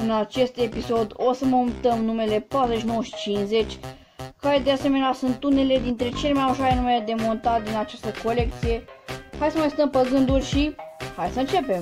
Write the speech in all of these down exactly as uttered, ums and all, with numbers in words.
În acest episod o să montăm numele patruzeci și nouă și cincizeci, care de asemenea sunt unele dintre cele mai ușoare numere de montat din această colecție. Hai să mai stăm pe gânduri și hai să începem!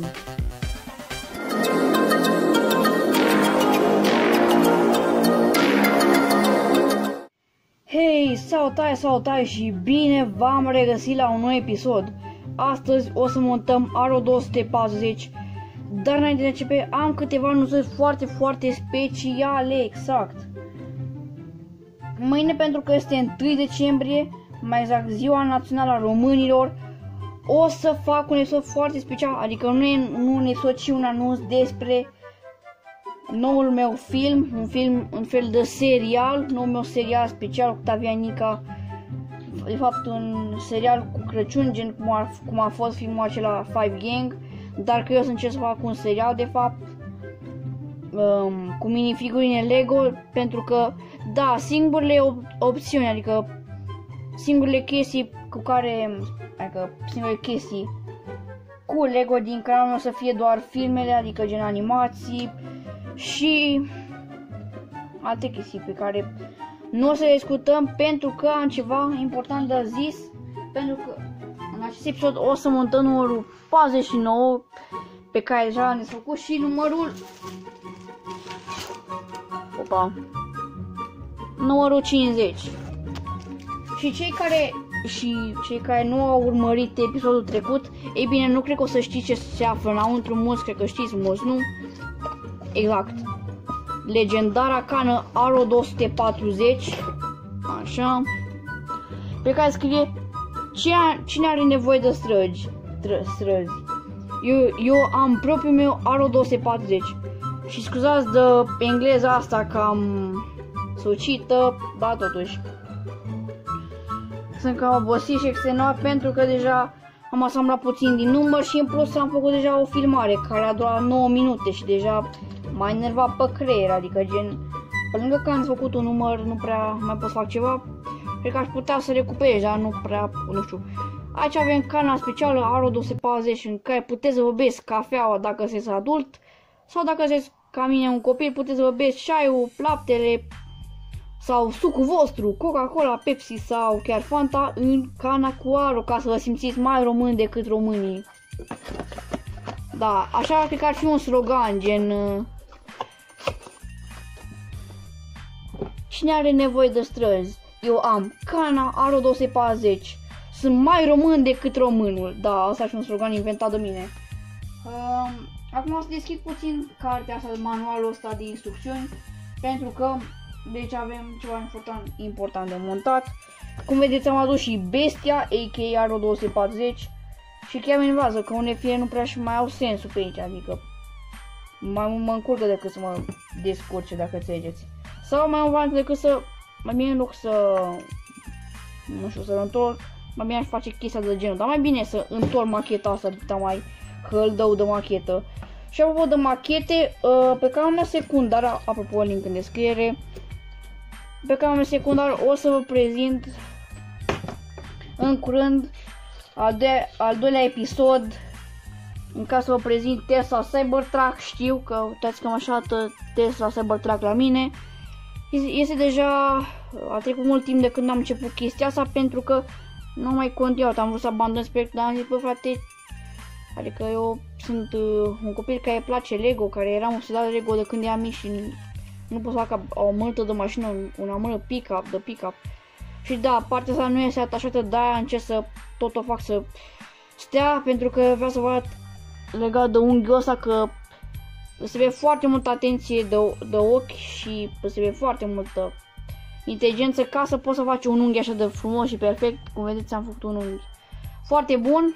Hei, salutare, salutare și bine v-am regăsit la un nou episod. Astăzi o să montăm Aro două sute patruzeci, dar înainte de începe am câteva anunțuri foarte, foarte speciale, exact. Mâine, pentru că este întâi decembrie, mai exact Ziua Națională a Românilor, o să fac un episod foarte special, adică nu e nu un episod, ci un anunț despre noul meu film, un film, un fel de serial, noul meu serial special cu Octavian Nica, de fapt un serial cu Crăciun, gen cum a, cum a fost filmul acela Five Gang, dar că eu să încerc să fac un serial, de fapt, um, cu minifigurine Lego, pentru că, da, singurele op- opțiuni, adică singurele chestii cu care, adică singurele chestii cu Lego din canalul meu să fie doar filmele, adică gen animații și alte chestii pe care nu o să le discutăm, pentru că am ceva important de zis, pentru că în acest episod o să montăm numărul patruzeci și nouă, pe care deja l-am desfăcut, și numărul opa, numărul cincizeci. Și cei care și cei care nu au urmărit episodul trecut, ei bine, nu cred că o să știți ce se află înăuntru. Mulți cred că știți, mulți nu. Exact. Legendara cană Aro două sute patruzeci, așa, pe care scrie cine are nevoie de străzi, străzi. Eu, eu am propriul meu Aro două sute patruzeci și scuzați de engleza asta cam sucită, dar totuși sunt cam obosit și extenuat, pentru că deja am asamblat puțin din număr și în plus am făcut deja o filmare care a durat nouă minute și deja m-a enervat pe creier, adică gen, pe lângă că am făcut un număr, nu prea mai pot să fac ceva, cred că aș putea să recuperez, dar nu prea, nu știu. Aici avem cana specială Aro două sute patruzeci, în care puteți să vă beți cafeaua dacă sunteți adult, sau dacă sunteți ca mine un copil, puteți să vă beți ceaiul, laptele sau sucul vostru, Coca-Cola, Pepsi sau chiar Fanta în cana cu Aro, ca să vă simțiți mai români decât românii. Da, așa cred că ar fi un slogan, gen cine are nevoie de străzi? Eu am cana Aro două sute patruzeci. Sunt mai român decât românul. Da, asta ar fi un slogan inventat de mine. Uh, acum o să deschid puțin cartea asta, manualul ăsta de instrucțiuni, pentru că deci avem ceva important, important de montat. Cum vedeți, am adus și bestia, a k a. Aro două sute patruzeci, și chiar mă enervează că unele fire nu prea și mai au sensul pe aici, adică mai mă încurcă decât să mă descurce, dacă înțelegeți. Sau mai mult decât să, mai bine în loc să, nu știu, să întorc, mai bine aș face chestia de genul, dar mai bine să întorc macheta asta, atâta mai hăldău de machetă. Și apropo de machete, pe canalul meu secundar, apropo link în descriere, pe canalul meu secundar o să vă prezint în curând al, de, al doilea episod, în care să vă prezint Tesla Cybertruck. Știu că uitați că mă așteaptă Tesla Cybertruck la mine. Este deja, a trecut mult timp de când am început chestia asta, pentru că nu am mai continuat, am vrut să abandon spectrul, dar am zis, bă frate, adică eu sunt uh, un copil care îi place Lego, care eram obsedat de Lego de când eram mic și nu pot să fac o mântă de mașină, una mână pick-up, de pick-up. Și da, partea asta nu este atașată, dar încerc să tot o fac să stea, pentru că vreau să vă arăt legat de unghiul ăsta că se vede foarte multă atenție de, de ochi și se vede foarte multă inteligență ca să poți să faci un unghi așa de frumos și perfect. Cum vedeți, am făcut un unghi foarte bun.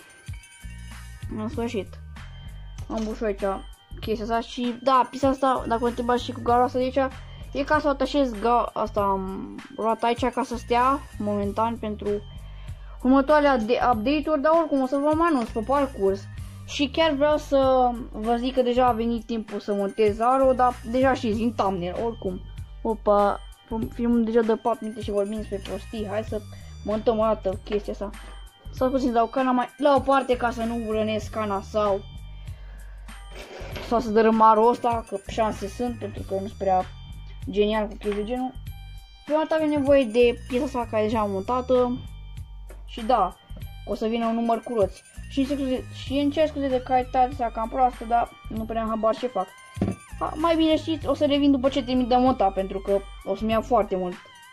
În sfârșit am bușit aici chestia asta. Și da, pista asta, dacă vă întrebați și cu gara asta de aici, e ca să o atașez asta, am luat aici ca să stea momentan pentru următoarele update-uri, dar oricum o să vă mai anunț pe parcurs. Și chiar vreau să vă zic că deja a venit timpul să montez Aro, dar deja știți, din thumbnail, oricum. Opa, filmul deja de patru minute și vorbim despre prostii. Hai să montăm o dată chestia asta. Să puțin dau cana mai la o parte ca să nu rănesc cana sau sau să dărâmarul ăsta, că șanse sunt, pentru că nu sunt prea genial cu chestii de genul. Prima dată avem nevoie de piesa asta care e deja montată și da, o să vină un număr cu roți. Și, și îmi cer scuze de calitatea asta cam proastă, dar nu prea am habar ce fac. Ha, mai bine știți, o să revin după ce termin de montat, pentru că o să-mi iau foarte mult.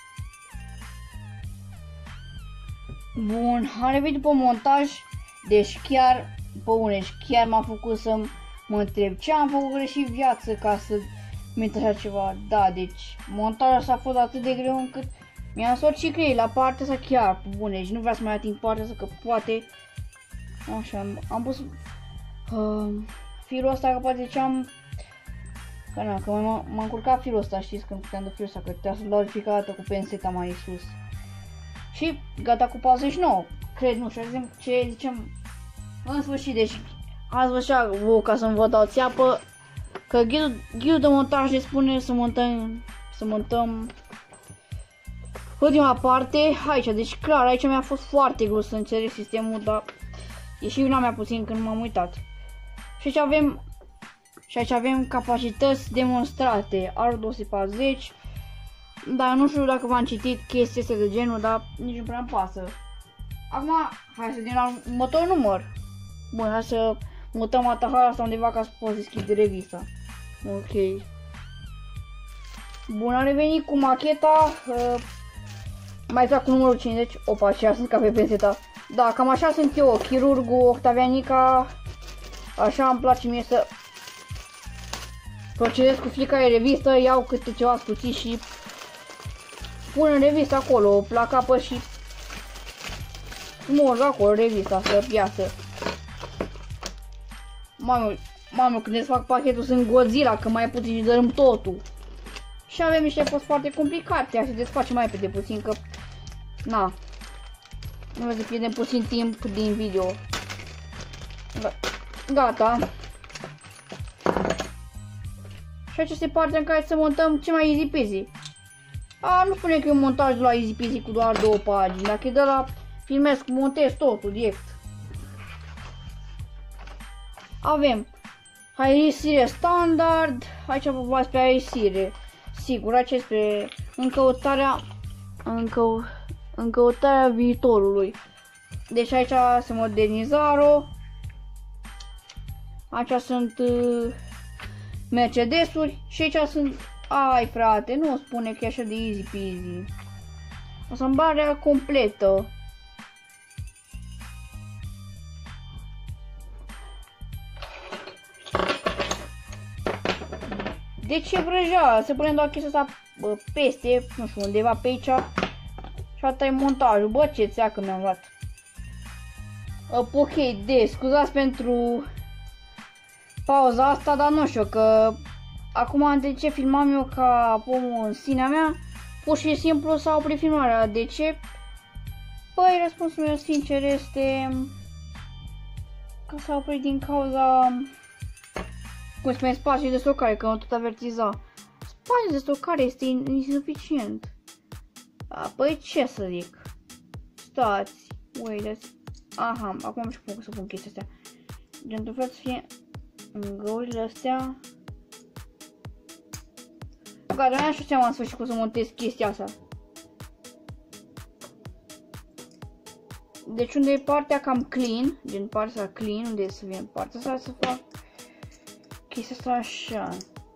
Bun, am revenit după montaj, deci chiar, băunești, chiar m-a făcut să mă întreb ce am făcut greșit viață ca să mint așa ceva. Da, deci montajul ăsta a fost atât de greu încât mi-am scos și crei la partea asta chiar, băunești, nu vreau să mai ating partea asta că poate, așa, am, am pus uh, firul ăsta că poate ziceam, că na, că m-am încurcat firul ăsta, știți, când puteam de firul ăsta, că trebuia să-l dau de fiecare dată cu penseta mai sus. Și gata cu pauză și nouă, cred, nu știu, ce zicem, în sfârșit, deci ați văzut vouă ca să-mi vă dau țeapă, că ghidul, ghidul de montaj ne spune să montăm, să montăm ultima parte aici, deci clar, aici mi-a fost foarte greu să înțeleg sistemul, dar e și vina mea puțin când m-am uitat. Și aici avem, și aici avem capacități demonstrate, R două sute patruzeci, dar nu știu dacă v-am citit chestii astea de genul, dar nici nu prea îmi pasă. Acum, hai să din la următorul număr. Bun, hai să mutăm atahara asta undeva ca să pot deschide revista. Ok. Bun, am revenit cu macheta, uh, mai exact cu numărul cincizeci. Opa, așa sunt ca pe penseta. Da, cam așa sunt eu, chirurgul Octavianica. Așa îmi place mie să procedez cu fiecare revistă, iau câte ceva scuții și pun în revistă acolo, la capăt și smurg acolo revista să iasă. Mamă, mamă, când îți fac pachetul sunt Godzilla, că mai puțin și dărâm totul. Și avem niște post foarte complicate, așa desfacem mai repede puțin, că na, nu vreau să pierdem puțin timp din video. Gata. Și aceasta e partea în care să montăm ce mai easy peasy. A, nu spune că e un montaj de la easy peasy cu doar două pagini, dacă e de la filmez, montez totul direct. Avem aerisire standard, aici vorba despre aerisire, sigur, aici este în căutarea, în, cău, în căutarea viitorului. Deci aici se modernizaro, aici sunt uh, Mercedes-uri și aici sunt, ai frate, nu spune că e așa de easy peasy. Asamblarea completă. De ce vrăja? Se pune doar chestia asta bă, peste, nu știu, undeva pe aici. Și atâta e montajul. Bă, ce țeacă mi-am luat. Uh, ok, de, scuzați pentru pauza asta, dar nu știu, că acum de ce filmam eu ca pomul în sinea mea, pur și simplu s-a oprit filmarea. De ce? Păi, răspunsul meu sincer este că s-a oprit din cauza, cum spune, spațiul de stocare, că nu tot avertiza. Spațiul de stocare este insuficient. A, păi ce să zic? Stați, wait, aha, acum am și cum să pun chestia astea. Gen, tu vreau să fie în găurile astea. Gata, nu știu seama în sfârșit cum să montez chestia asta. Deci unde e partea cam clean, gen partea asta clean, unde să vin partea asta să fac chestia asta așa.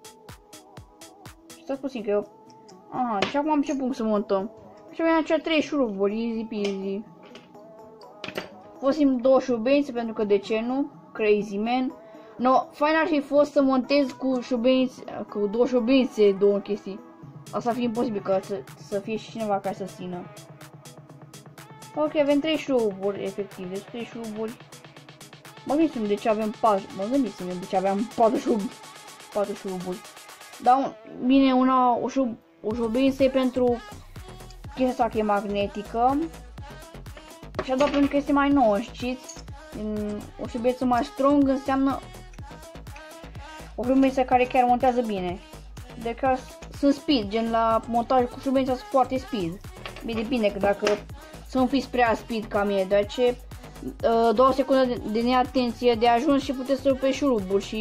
Stați puțin că eu... Aha, deci acum am început să montăm. Și avem acea trei șuruburi, easy peasy. Folosim două șurubințe pentru că de ce nu? Crazy man. No, fain ar fi fost să montez cu șurubințe, cu două șurubințe, două chestii. Asta ar fi imposibil ca să, să fie și cineva care să țină. Ok, avem trei șuruburi, efectiv, deci trei șuruburi. Mă gândim de ce avem patru, mă gândim de ce aveam patru șuruburi. Patru șuruburi. Dar bine, una, o, șurub, o șurubință e pentru chestia asta că e magnetică. Și a doua pentru că este mai nouă, știți? O șurubință mai strong înseamnă o șurubință care chiar montează bine. De că sunt speed, gen la montaj cu șurubința sunt foarte speed. Bine, bine că dacă să nu fiți prea speed ca mine, deoarece două secunde de neatenție de ajuns și puteți să rupeți șurubul și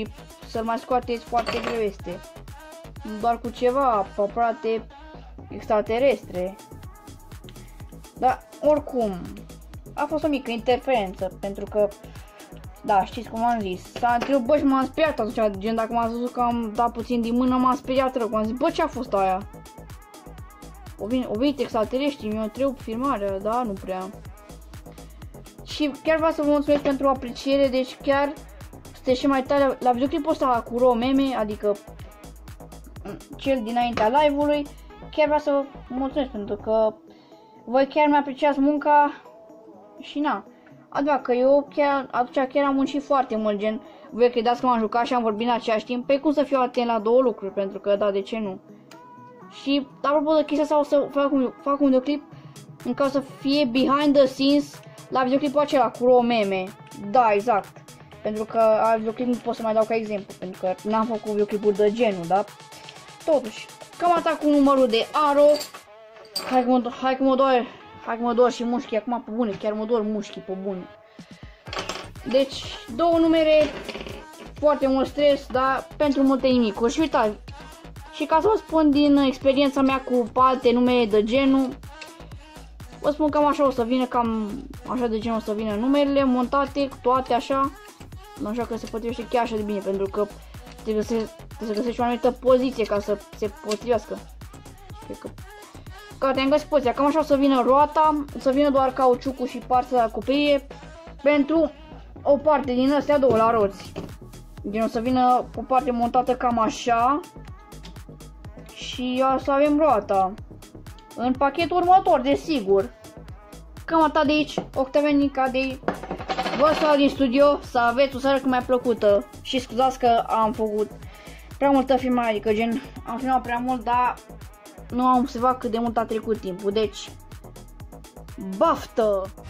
să-l mai scoateți foarte greu este. Doar cu ceva aparate extraterestre. Dar oricum, a fost o mică interferență, pentru că, da, știți cum am zis, s-a întrebat, bă, și m-am speriat atunci, gen dacă m-ați văzut că am dat puțin din mână, m-am speriat rău, am zis, bă, ce a fost aia? O venit extraterestri, mi-o întreb filmarea, da, nu prea. Și chiar vreau să vă mulțumesc pentru apreciere, deci chiar sunteți și mai tare la videoclipul ăsta cu Ro Meme, adică cel dinaintea live-ului. Chiar vreau să vă mulțumesc pentru că voi chiar mi-apreciați munca și na. Adică că eu chiar, atunci chiar am muncit foarte mult, gen, voi credeți că m-am jucat și am vorbit în același timp, pe cum să fiu atent la două lucruri, pentru că da, de ce nu? Și apropo de chestia asta, o să fac un, fac un videoclip în care să fie behind the scenes la videoclipul acela cu Ro Meme. Da, exact. Pentru că al videoclip nu pot să mai dau ca exemplu, pentru că n-am făcut videoclipuri de genul, da? Totuși, cam atât cu numărul de Aro. Hai că mă, hai că mă doare, hai că mă doar și mușchii acum pe bune, chiar mă dor mușchii pe bune. Deci, două numere, foarte mult stres, dar pentru multe nimicuri. Și uitați, și ca să vă spun din experiența mea cu alte numere de genul, vă spun cam așa o să vină, cam așa de genul o să vină numerele montate, toate așa. Nu așa că se potrivește chiar așa de bine, pentru că trebuie să, trebuie să găsești o anumită poziție ca să se potrivească. Cred că... Gata, am găsit poziția, cam așa o să vină roata, o să vină doar cauciucul și partea de acoperire pentru o parte din astea două la roți. Din o să vină o parte montată cam așa și o să avem roata în pachetul următor, desigur. Cam atât de aici, Octavianica de vă salut din studio, să aveți o seară cât mai plăcută și scuzați că am făcut prea multă filmare, adică gen am filmat prea mult, dar nu am observat cât de mult a trecut timpul, deci baftă!